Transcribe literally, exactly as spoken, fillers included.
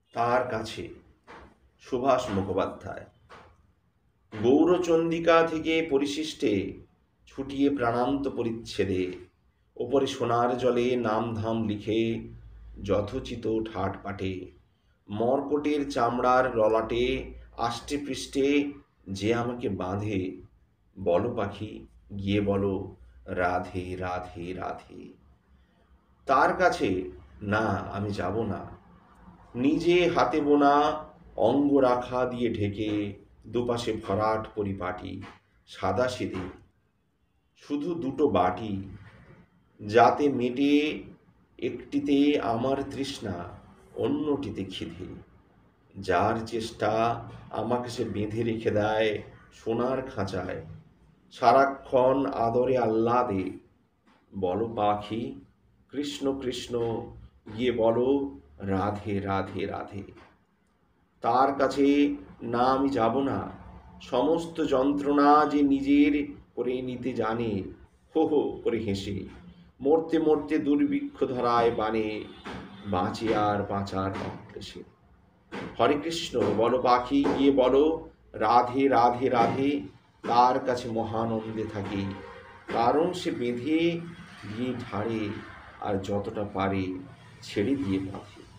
তার কাছে। সুভাষ মুখোপাধ্যায়। গৌরচন্দ্রিকা থেকে পরিশিষ্টে ছুটিয়ে প্রাণান্ত পরিচ্ছেদে ওপরে সোনার জলে নাম ধাম লিখে যথোচিত ঠাট পাটে মর্কটের চামড়ার ললাটে আষ্টে পৃষ্ঠে যে আমাকে বাঁধে, বলো পাখি গিয়ে বলো রাধে রাধে রাধে। তার কাছে না, আমি যাব না। নিজে হাতে বোনা অঙ্গরাখা দিয়ে ঢেকে দুপাশে ভরাট পরিপাটি সাদা সিধে শুধু দুটো বাটি, যাতে মেটে একটিতে আমার তৃষ্ণা, অন্যটিতে খিদে। যার চেষ্টা আমাকে সে বেঁধে রেখে দেয় সোনার খাঁচায়, সারাক্ষণ আদরে আহ্লাদে। বলো পাখি কৃষ্ণ কৃষ্ণ, গিয়ে বলো রাধে রাধে রাধে। তার কাছে না, আমি যাব না। সমস্ত যন্ত্রণা যে নিজের করে নিতে জানে, হো হো করে হেসে মরতে মরতে দুর্ভিক্ষ ধরায় বানে, বাঁচে আর বাঁচার অক্লেশে। হরে কৃষ্ণ বলো পাখি গিয়ে বলো রাধে রাধে রাধে। তার কাছে মহানন্দে থাকি, কারণ সে বেঁধে দিয়ে ঝাড়ে আর যতটা পারে ছেড়ে দিয়ে বাঁধে।